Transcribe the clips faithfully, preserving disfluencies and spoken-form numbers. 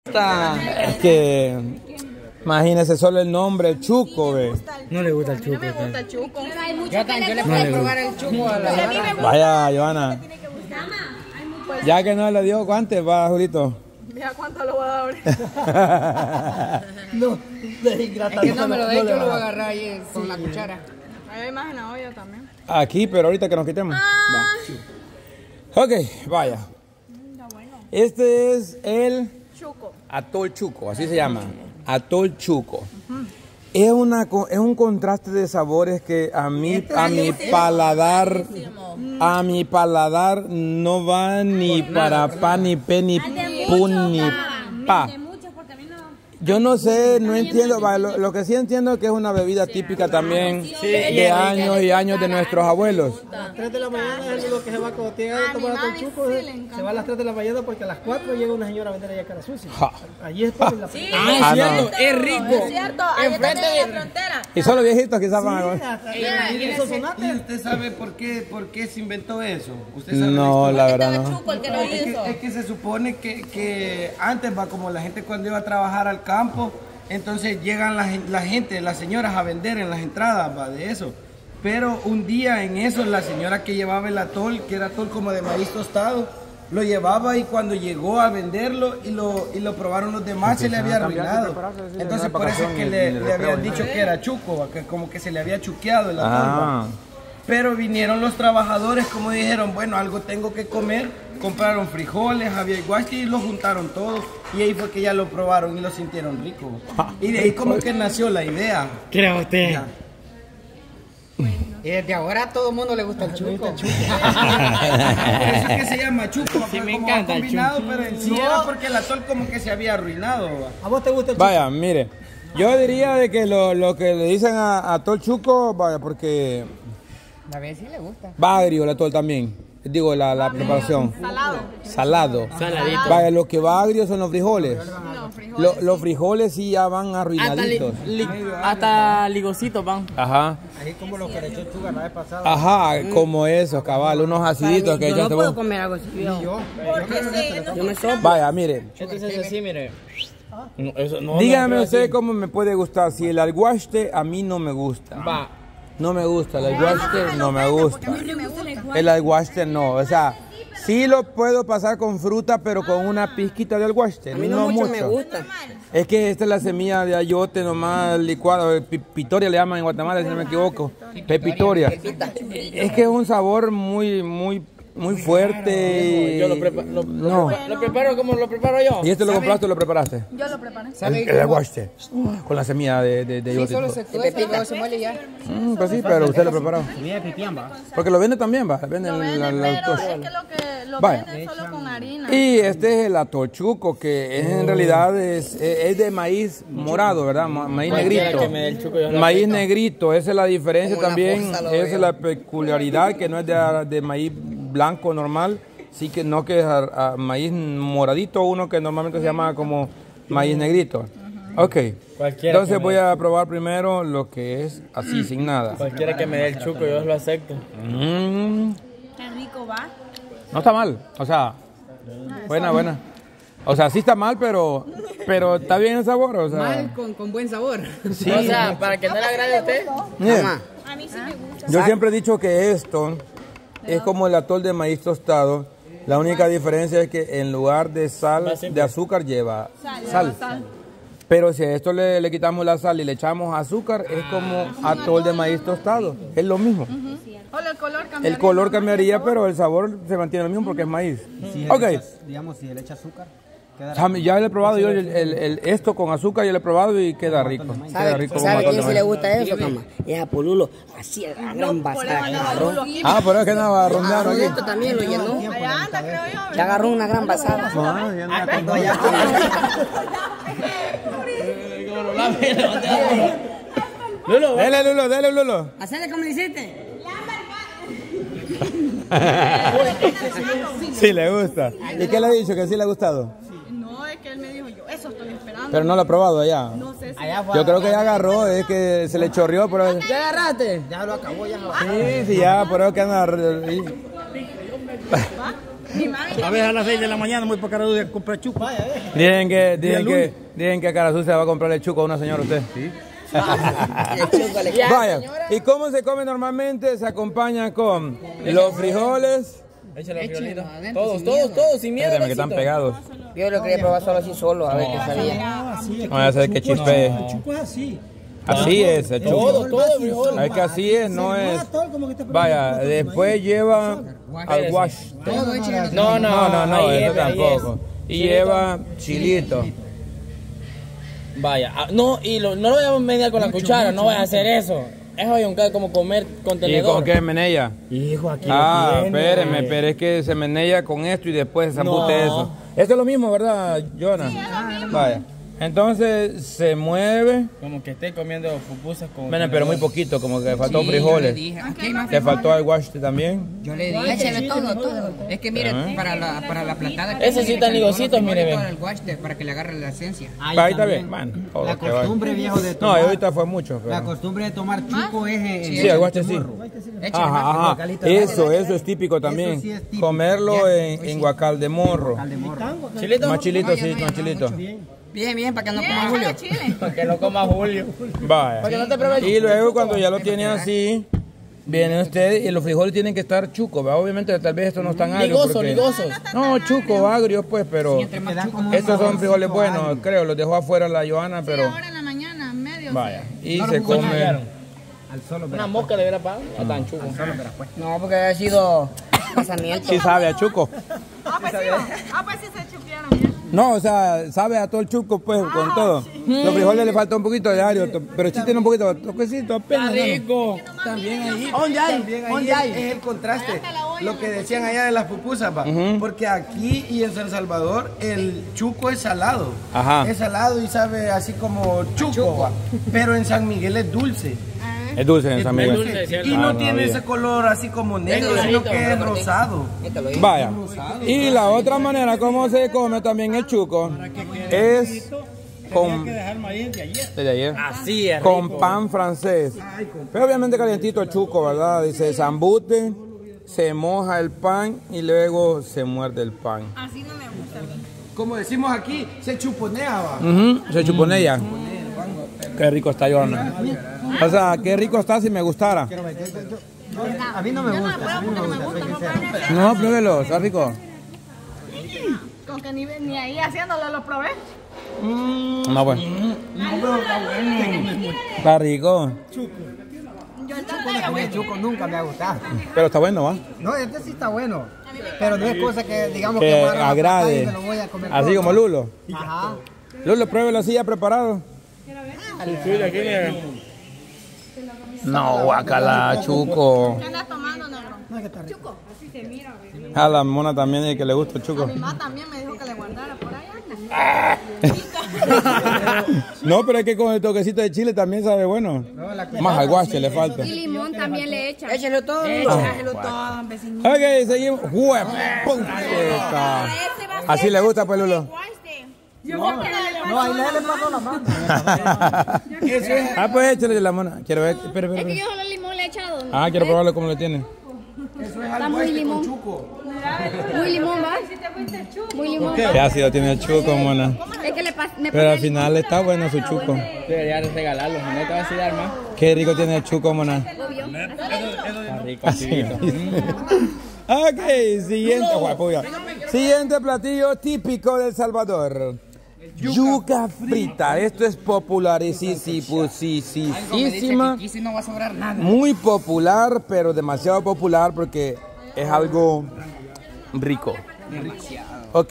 Es que, imagínese solo el nombre, el chuco, ve. No le gusta el chuco. No me gusta el chuco. Yo, yo le puedo probar el chuco a la Joana. Vaya, Joana. Ya que no le dio guantes, va, Julito. Mira cuánto lo voy a dar. No, es que no me lo dé, yo lo voy a agarrar ahí con la cuchara. Hay imagen a olla también. Aquí, pero ahorita que nos quitemos. Va. Ok, vaya. Este es el Chuco. atol chuco, así se llama. Atol chuco. Es, una, es un contraste de sabores que a mí, a mi paladar, a mi paladar no va ni para pa, ni pe, ni pun, ni pa. Yo no sé, no entiendo, lo, lo que sí entiendo es que es una bebida típica también de años y años de nuestros abuelos. A las tres de la mañana es lo que se va cuando llega a tomar el chuco, se va a las tres de la mañana porque a las cuatro llega una señora a vender allá cara sucia. Allí está la sí. Ah, es cierto, no. Es rico. Es cierto, ahí está en la frontera. Y solo viejitos quizás van a ver. ¿Y usted sabe por qué, por qué se inventó eso? ¿Usted sabe no, la verdad no. Chuco, el que lo es, que, hizo. es que se supone que, que antes va como la gente cuando iba a trabajar al campo, entonces llegan la, la gente, las señoras a vender en las entradas, va, de eso. Pero un día en eso, la señora que llevaba el atol, que era atol como de maíz tostado, lo llevaba y cuando llegó a venderlo y lo, y lo probaron los demás, se le había arruinado. Entonces por eso es que le, le habían dicho que era chuco, que como que se le había chuqueado el atol. Ah. Pero vinieron los trabajadores, como dijeron, bueno, algo tengo que comer. Compraron frijoles, había iguaste y lo juntaron todos. Y ahí fue que ya lo probaron y lo sintieron rico. Y de ahí como que nació la idea. Crea usted. Ya. Y desde ahora a todo el mundo le gusta el chuco. Por eso es que se llama chuco. Sí, me como encanta el combinado, chuco. pero en sí era porque el atol como que se había arruinado. ¿A vos te gusta el chuco? Vaya, mire, yo diría de que lo, lo que le dicen a atol chuco, vaya, porque A ver si le gusta. va agrio el atol también. Digo, la, la preparación. Salado. Salado. Saladito. Vaya, lo que va agrio son los frijoles. Los frijoles. Lo- los frijoles sí ya van Hasta, arruinaditos. li, li, hasta ligocitos van. Ajá. Ahí como lo que le echó el chuga la vez pasada. Ajá, como esos, cabal, unos aciditos que Yo no echaste puedo vos. comer algo así. Yo, Yo, yo me sopo. Vaya, mire, Entonces así, mire. No, eso, no, dígame no, usted así. cómo me puede gustar. Si el alguaste a mí no me gusta. Va. No me gusta, el alguaste no me gusta. El alguaste no, o sea, sí lo puedo pasar con fruta, pero con una pizquita de alguaste. A mí no, mucho, me mucho. gusta. Es que esta es la semilla de ayote nomás licuado, pepitoria le llaman en Guatemala, si no me equivoco. Pepitoria. Es que es un sabor muy, muy, muy fuerte. Yo lo, prepa lo, No. lo preparo como lo preparo yo. ¿Y este lo compraste o lo preparaste? Yo lo preparé. El, el aguaste, con la semilla de, de, de Sí, ayote. solo se tuesta y luego se muele ya. Mm, pues sí, pero usted lo preparó. comida de pipián, va. Porque lo vende también, va. Vende Lo el, venden, la- la- pero es que lo que lo Vaya. venden solo con harina. Y este es el atol chuco, que es, en realidad es, es de maíz morado, ¿verdad? Ma- Maíz Cualquiera negrito. que me dé el chuco, yo lo Maíz acepto. negrito, esa es la diferencia Como una también. bolsa lo Esa veo. es la peculiaridad, que no es de, de maíz blanco normal, sí que no que es a- a maíz moradito, uno que normalmente se llama como maíz negrito. Ok, Cualquiera entonces que voy me- a probar primero lo que es así, sin nada. Cualquiera que me dé el chuco, yo lo acepto. Mm, Qué rico va. no está mal, o sea, buena, buena. O sea, sí está mal, pero, pero está bien el sabor, o sea. Mal con, con buen sabor. Sí. O sea, para que no le agrade a usted. Mire, Mamá. A mí sí me gusta. yo siempre he dicho que esto es como el atol de maíz tostado. La única diferencia es que en lugar de sal, de azúcar lleva sal. Pero si a esto le, le quitamos la sal y le echamos azúcar, es como atol de maíz tostado. Es lo mismo. Solo el color cambiaría. El color cambiaría, pero el sabor se mantiene lo mismo porque es maíz. Si Ok. le echas- digamos, si le echa azúcar, queda Ya me- Ya le he probado yo el, el- el- esto con azúcar, ya lo he probado y queda rico. Queda ¿Sabe, rico ¿sabe como quién atol sí de le maíz. gusta eso, mamá? Es a Polulo. Así, a la gran basada que agarró. Ah, pero es que nada, va a rondear aquí. Esto también lo llenó. Allá anda, creo yo. Le agarró una gran basada. Ah, ya anda con- Lulo, Dale, Lulo, dale, Lulo. Hacele como le hiciste. Sí, le gusta. ¿Y qué le ha dicho? ¿Que sí le ha gustado? No, es que él me dijo, yo eso estoy esperando. Pero no lo ha probado allá. No sé si... Yo creo que ya agarró, es que se le chorrió, pero... ¿Ya agarraste? Ya lo acabó, ya. Sí, sí, ya, pero es que anda... A veces a las seis de la mañana muy para Carazú a comprar chuco. Dicen que, dicen que, dicen que a Carazú se va a comprar el chuco a una señora usted. Sí. Vaya, ¿y cómo se come normalmente? Se acompaña con los frijoles. Échale los frijolitos. Todos, todos, todos, sin miedo. Espérame, que están pegados. Yo lo quería probar solo así solo, a ver qué sabía. No voy a hacer que chispee. El chuco es así. Así es, el chuco. Todo, todo frijol. Es que así es, no es. Vaya, después lleva al wash. No, no, No, no, no, ahí eso es, ahí tampoco. es. Y lleva chilito. Vaya, ah, no, y lo, no lo vayamos a medir con la cuchara, no vaya a hacer eso. Eso hay un ca- como comer con ¿Y tenedor. con qué menella? Hijo, aquí Ah, lo tiene. espéreme, pero es que se menella con esto y después se zambute No. eso. Esto es lo mismo, ¿verdad, Jonah? Vaya. Entonces se mueve. Como que esté comiendo pupusas con... Bueno, pero muy poquito, como que faltó frijoles. Te faltó el wash también. Yo le dije, échale todo, todo. Es que mire, Ajá. para la, para la plantada. Ese sí está ligositos, mire, ve. El wash de- para que le agarre la esencia. Ahí está bien. Bueno, todo La lo que vaya. costumbre, viejo, de No, tomar. ahorita fue mucho. La Pero... costumbre de tomar chuco es en. Sí, el guache sí. Échale más. Ajá, ajá. Eso, eso es típico también. Eso sí es típico. Comerlo en, en guacal de morro. ¿Chilito? Más chilito, sí, más chilito. Bien, bien, para que no coma Julio. Para que no coma Julio. Vaya. Para que no te pruebe el Y luego cuando ya lo tiene así, viene usted y los frijoles tienen que estar chucos, ¿verdad? Obviamente tal vez estos no están agrios. Ligosos, porque- ligosos. No, chucos, agrios pues, pero estos son frijoles buenos, creo. Los dejó afuera la Joana, pero Ahora en la mañana, medio. vaya. Y se come. Al solo, Una mosca le hubiera pagado. No tan chuco. No, porque ha sido casamiento. Sí sabe a chuco. Ah, pues sí, va. Ah, pues sí se chupearon ya. No, o sea, sabe a todo el chuco pues, con todo. Los frijoles le falta un poquito de agrio, to- pero sí tiene un poquito, toquecito apenas. ¿no? Rico. También ahí, ¿Dónde hay? también ahí ¿Dónde es, hay? es el contraste. Lo que decían allá de las pupusas, va. Porque aquí y en San Salvador el chuco es salado. Ajá. Es salado y sabe así como chuco, va. Pero en San Miguel es dulce. Es dulce en Es San Miguel. dulce. ¿cierto? Y Ah, no no tiene había. ese color así como negro, Es sino clarito, que es ¿no? rosado. Vaya. Y la otra manera como se come también el chuco es con dejar maíz de ayer. desde ayer. Así es. Con rico. pan francés. Pero obviamente calientito el chuco, ¿verdad? Dice zambute, se moja el pan y luego se muerde el pan. Así no me gusta. Como decimos aquí, se chuponea, va. Ujú, se chuponea. Qué rico está, Joana. O sea, qué rico está si me gustara. A mí no me gusta. A mí no me gusta, soy sincero. No, pruébelo, está rico. Con que ni, ni ahí haciéndolo lo probé. No, pues. Está rico. Yo el chuco A mí el chuco nunca me ha gustado. Pero está bueno, ¿va? No, este sí está bueno. Pero no es cosa que digamos Que que agarro la agrade. patada y me lo voy a comer Así todo. como Lulo. Ajá. Lulo, pruébelo así ya preparado. Sí, de aquí mira. No, guacala, chuco. ¿Qué andas tomando, negro? No, que está rico. Chuco. Así se mira, ¿verdad? A la mona también y que le gusta el chuco. Mi mamá también me dijo que le guardara por allá. No, pero es que con el toquecito de chile también sabe bueno. Más al guache le falta. Y limón también le echan. Échale todo. Échalo todo, vecinito. Ok, seguimos. ¡Jue- puta! Así le gusta, pues, Lulo. No, ahí le pasó la mano. Ah, pues échale la mona. Quiero ver. Espera, espera, Es que espera. yo solo limón le he echado. Ah, quiero probarlo como lo tiene. Está muy limón. Muy limón, ¿va? Muy limón. Qué ácido tiene el chuco, mona. Es que le pas- me Pero pone al final limón, está bueno su está chuco. bueno. Debería regalarlo, no te vas a dar más. Qué rico tiene el chuco, mona. Obvio. Está rico, Así sí. Ok, siguiente, guapo, ya. Siguiente platillo típico de El Salvador. Yuca frita. Esto es popularísima. Aquí sí no va a sobrar nada. Muy popular, pero demasiado popular porque es algo rico. Ok.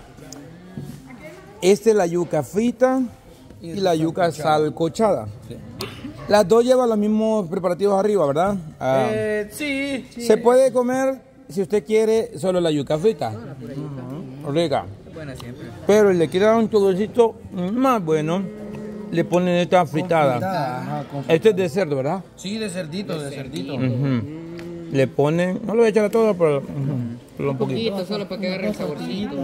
Esta es la yuca frita y la yuca salcochada. Las dos llevan los mismos preparativos arriba, ¿verdad? Ah, Eh, sí, sí. se puede comer, si usted quiere, solo la yuca frita. Rica. Pero le quiere dar un toquecito más bueno, le ponen esta fritada. Este es de cerdo, ¿verdad? Sí, de cerdito, de cerdito. Ujú. Le ponen, no lo voy a echar a todo, pero, ujú, pero un poquito. Solo para que agarre el saborcito.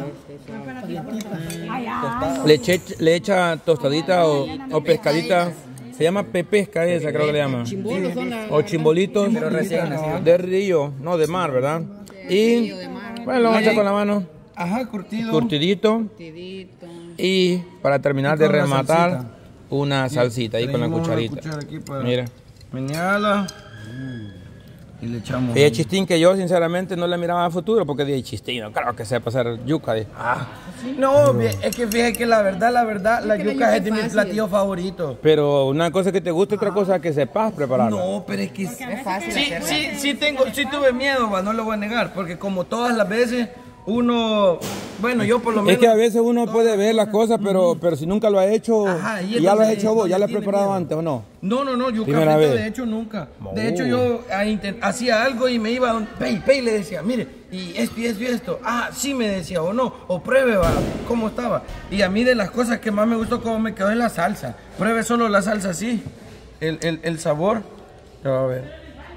Le, eche- le echa tostadita o, o pescadita. Se llama pepesca esa, creo que le llaman. O chimbolitos de río, no de mar, ¿verdad? Y Bueno, lo vamos a echar con la mano. Ajá, curtido. Curtidito. Curtidito. Y para terminar Y de con la rematar, salsita. una salsita ahí con la Traemos una cucharita. cuchara aquí para Mira. menearla. Y le echamos. Y el chistín que yo sinceramente no le miraba a futuro porque dije chistín, no creo que sepa hacer yuca. Dije. Ah, no, bien, es que fíjate que la verdad, la verdad, la yuca es de mis platillos favoritos. Pero una cosa que te gusta, otra cosa que sepas prepararla. No, pero es que Es fácil sí, hacerla. sí, sí tengo, sí tuve miedo, va, no lo voy a negar, porque como todas las veces uno, bueno, yo por lo menos. Es que a veces uno puede ver las cosas, pero, pero si nunca lo ha hecho, Ajá, y y ya lo has entonces, hecho vos, ya lo has tiene preparado miedo. antes o no. No, no, no, yuca Primera frita vez. de hecho nunca. De Oh. hecho yo ah, intent- hacía algo y me iba a un pay, pay le decía, mire, y esto y esto y esto. Ah, sí me decía, o no, o pruebe, va, cómo estaba. Y a mí de las cosas que más me gustó cómo me quedó es la salsa. Pruebe solo la salsa así, el, el, el sabor. Ya va a ver.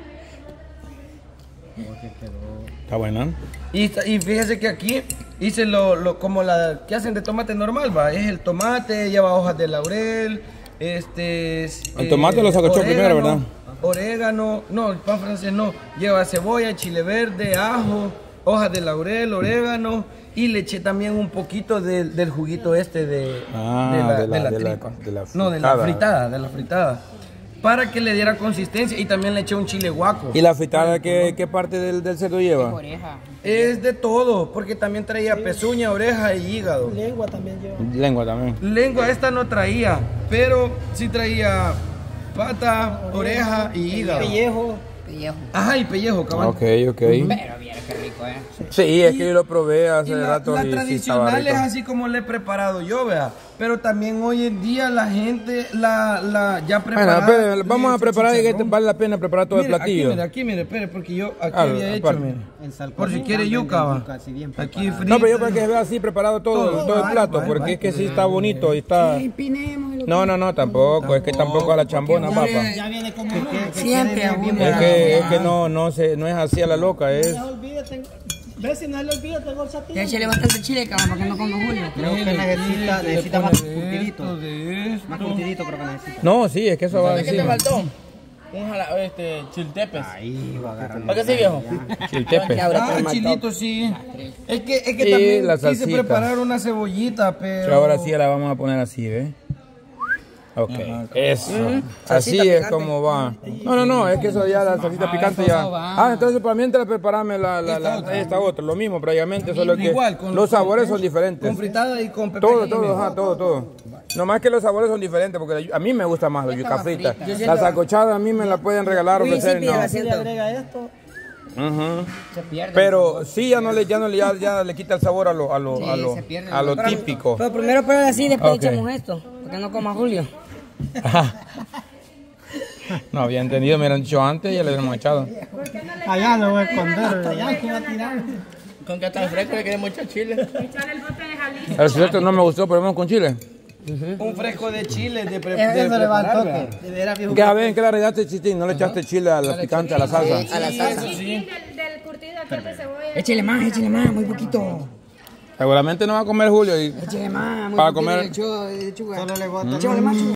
Está buena. Y, y fíjese que aquí hice lo, lo como la que hacen de tomate normal, va. Es el tomate, lleva hojas de laurel, este... El tomate lo sacó primero, ¿verdad? Orégano, no, el pan francés no. Lleva cebolla, chile verde, ajo, hojas de laurel, orégano. Y le eché también un poquito de- del juguito este de, Ah, de la- de la- tripa. de la No, de la fritada. fritada, de la fritada. Para que le diera consistencia y también le eché un chile guaco. ¿Y la fritada qué, qué parte del, del cerdo lleva? Oreja. Es de todo, porque también traía pezuña, oreja y hígado. Lengua también lleva. Lengua también. Lengua esta no traía, pero sí traía pata, oreja y hígado. Pellejo. Pellejo. Ajá, y pellejo, cabal. Ok, ok. Pero mira qué rico, ¿eh? Sí, es que yo lo probé hace Y la, rato la y sí estaba tradicional rico. es así como le he preparado yo, vea. Pero también hoy en día la gente la, la ya prepara. Bueno, espere, vamos a preparar y que te vale la pena preparar todo el platillo. Aquí, mire, aquí, mire, espere, porque yo aquí Ah, había hecho, aparte. mire. El salpicón Por si quiere también yuca, de va. yuca, así bien Aquí preparado. frito. No, pero yo para que vea así preparado todo, Todo, todo el vale, plato, vale, porque vale. es que sí está bonito y está... Empinemos. No, no, no, tampoco, es que tampoco a la chambona, papá. Ya viene como uno. Siempre a uno. Es que, es que no, no, se, no es así a la loca, es... No olvídate. Ve si no le olvida, tengo el satillo. Ya échale bastante chile, cabrón, porque no como Julio. Creo que necesita, necesita más curtidito. de Más curtidito creo que necesita. No, sí, es que eso va ¿Qué te encima. faltó? Un jala, este, chiltepes. Ahí va agarrando. ¿Para qué sí, viejo? Chiltepe. Ah, chilito, sí. Es que, es que Y también la quise salsita. preparar una cebollita, pero... Pero ahora sí la vamos a poner así, ¿ves? Ok, eso. Así es como va. No, no, no, es que eso ya, la salsita picante ya. Ah, entonces para mientras prepararme la, la, la- esta otra, lo mismo prácticamente, solo que Igual, con- los sabores son diferentes. Con fritada y con pepe. Todo, todo, ajá, todo, todo. Nomás que los sabores son diferentes, porque la- a mí me gusta más la yuca frita. La sacochada a mí me la pueden regalar o ofrecer, no. Si le agrega esto, Ujú. Se pierde. Pero sí, ya no le, ya no le, ya, ya le quita el sabor a lo, a lo, Sí, a lo, se pierde. a lo típico. Pero primero prueba así, después Ok. echamos esto. Porque no coma Julio. No había entendido, me hubieran dicho antes y ya le hubiéramos echado. allá lo voy a esconder. Allá que va a tirar. Con que está fresco le quede mucho chile. El cierto no me gustó, pero vamos con chile. Un fresco de chile de, pre- Eso de le va al preparar, toque. ¿verdad? De veras, viejo. ¿Qué saben? ¿Qué le arreglaste, Chitín? ¿No le echaste chile a la picante, a la salsa? A la salsa. Del, del curtido aquí de cebolla. Échale más, échale más, muy poquito. Seguramente no va a comer Julio y Échale más, muy Para poquito comer. de lechuga- de lechuga. Solo le bota Échale más.